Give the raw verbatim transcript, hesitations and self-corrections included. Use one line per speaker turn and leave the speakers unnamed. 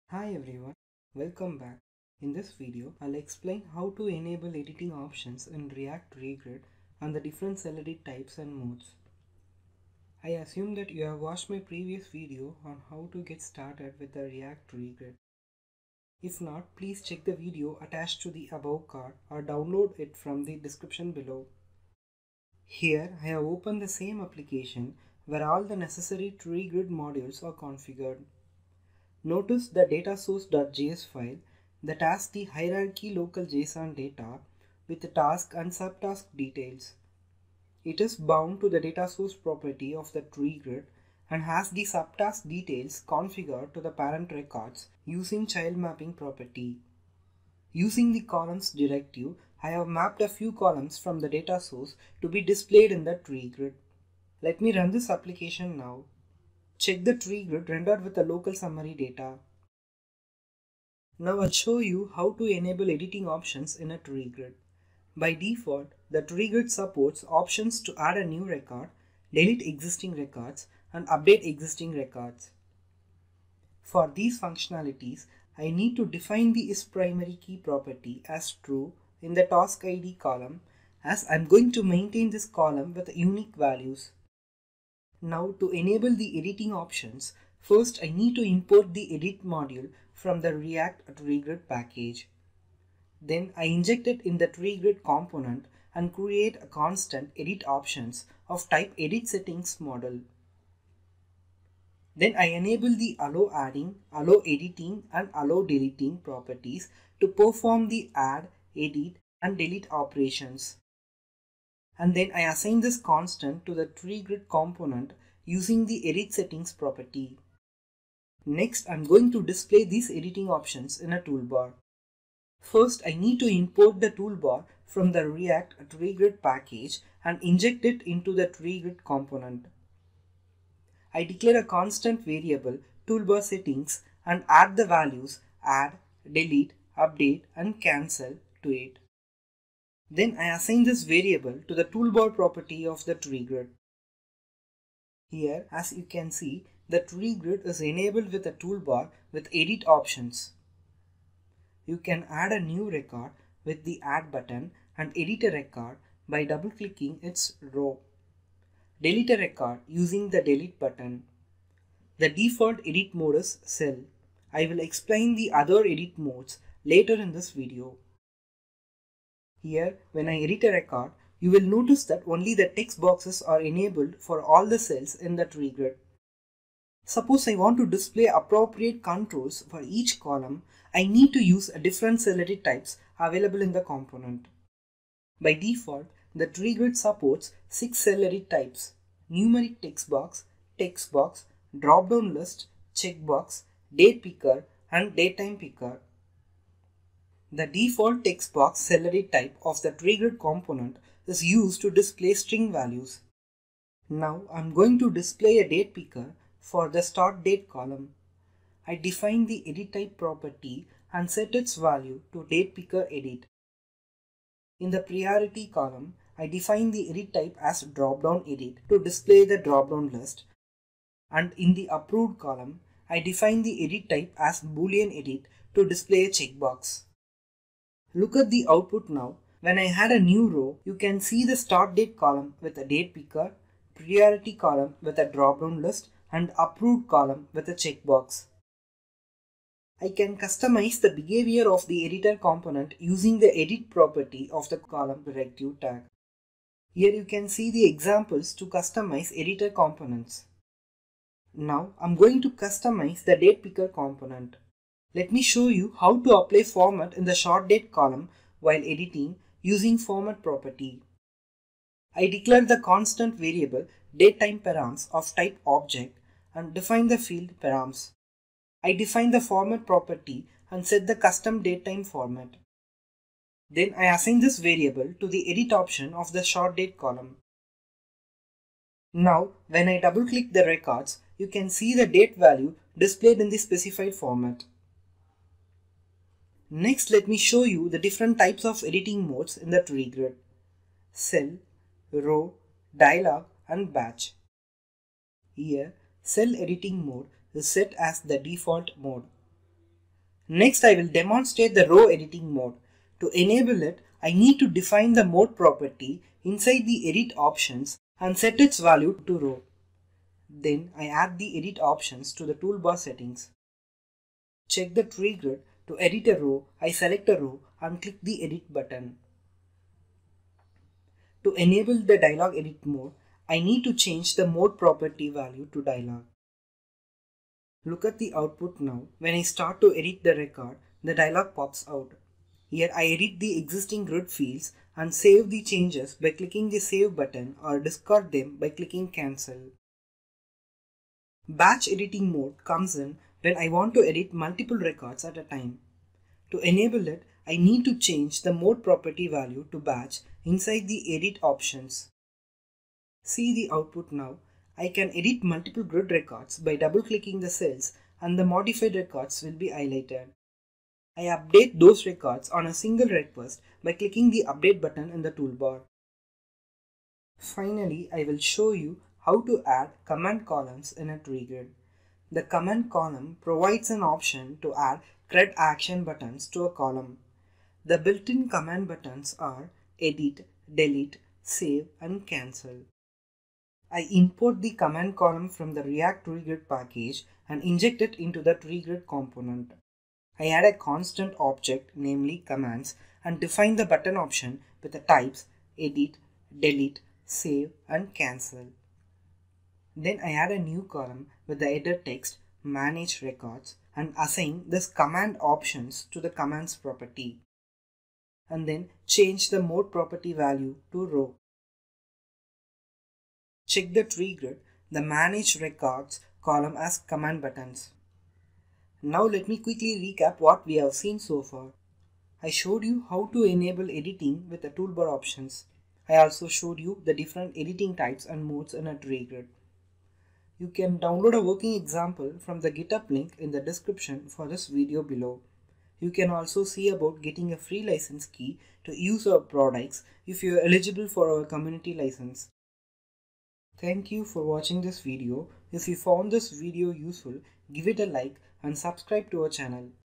Hi everyone, welcome back. In this video, I'll explain how to enable editing options in React Regrid and the different cell edit types and modes. I assume that you have watched my previous video on how to get started with the React Regrid. If not, please check the video attached to the above card or download it from the description below. Here, I have opened the same application where all the necessary Regrid modules are configured. Notice the data source.js file that has the hierarchy local JSON data with the task and subtask details. It is bound to the data source property of the Regrid and has the subtask details configured to the parent records using child mapping property. Using the columns directive, I have mapped a few columns from the data source to be displayed in the Regrid. Let me run this application now. Check the Regrid rendered with the local summary data. Now I'll show you how to enable editing options in a Regrid. By default, the Regrid supports options to add a new record, delete existing records, and update existing records. For these functionalities, I need to define the isPrimaryKey property as true in the task I D column, as I'm going to maintain this column with unique values. Now to enable the editing options, first I need to import the edit module from the React Regrid package. Then I inject it in the Regrid component and create a constant edit options of type edit settings model. Then I enable the allow adding, allow editing and allow deleting properties to perform the add, edit and delete operations. And then I assign this constant to the Regrid component using the edit settings property. Next, I'm going to display these editing options in a toolbar. First, I need to import the toolbar from the React Regrid package and inject it into the Regrid component. I declare a constant variable toolbar settings and add the values add, delete, update and cancel to it. Then I assign this variable to the toolbar property of the Regrid. Here, as you can see, the Regrid is enabled with a toolbar with edit options. You can add a new record with the add button and edit a record by double clicking its row. Delete a record using the delete button. The default edit mode is cell. I will explain the other edit modes later in this video. Here, when I edit a record, you will notice that only the text boxes are enabled for all the cells in that Regrid. Suppose I want to display appropriate controls for each column, I need to use a different cell edit types available in the component. By default, the Regrid supports six cell edit types: numeric text box, text box, drop-down list, checkbox, date picker, and datetime picker. The default text box cell edit type of the Regrid component is used to display string values. Now I'm going to display a date picker for the start date column. I define the edit type property and set its value to date picker edit. In the priority column, I define the edit type as drop-down edit to display the drop-down list. And in the approved column, I define the edit type as boolean edit to display a checkbox. Look at the output now. When I add a new row, you can see the start date column with a date picker, priority column with a drop-down list, and approved column with a checkbox. I can customize the behavior of the editor component using the edit property of the column directive tag. Here you can see the examples to customize editor components. Now I'm going to customize the date picker component. Let me show you how to apply format in the short date column while editing using format property. I declare the constant variable datetime params of type object and define the field params. I define the format property and set the custom datetime format. Then I assign this variable to the edit option of the short date column. Now when I double click the records, you can see the date value displayed in the specified format. Next, let me show you the different types of editing modes in the Regrid: cell, row, dialog, and batch. Here, cell editing mode is set as the default mode. Next, I will demonstrate the row editing mode. To enable it, I need to define the mode property inside the edit options and set its value to row. Then I add the edit options to the toolbar settings. Check the tree grid. To edit a row, I select a row and click the edit button. To enable the dialog edit mode, I need to change the mode property value to dialog. Look at the output now. When I start to edit the record, the dialog pops out. Here I edit the existing grid fields and save the changes by clicking the save button or discard them by clicking cancel. Batch editing mode comes in when I want to edit multiple records at a time. To enable it, I need to change the mode property value to batch inside the edit options. See the output now. I can edit multiple grid records by double clicking the cells and the modified records will be highlighted. I update those records on a single request by clicking the update button in the toolbar. Finally, I will show you how to add command columns in a tree grid. The command column provides an option to add CRUD action buttons to a column. The built-in command buttons are edit, delete, save and cancel. I import the command column from the React Tree Grid package and inject it into the Tree Grid component. I add a constant object, namely commands, and define the button option with the types edit, delete, save and cancel. Then I add a new column with the header text manage records and assign this command options to the commands property. And then change the mode property value to row. Check the tree grid. The manage records column as command buttons. Now let me quickly recap what we have seen so far. I showed you how to enable editing with the toolbar options. I also showed you the different editing types and modes in a tree grid. You can download a working example from the GitHub link in the description for this video below. You can also see about getting a free license key to use our products if you are eligible for our community license. Thank you for watching this video. If you found this video useful, give it a like and subscribe to our channel.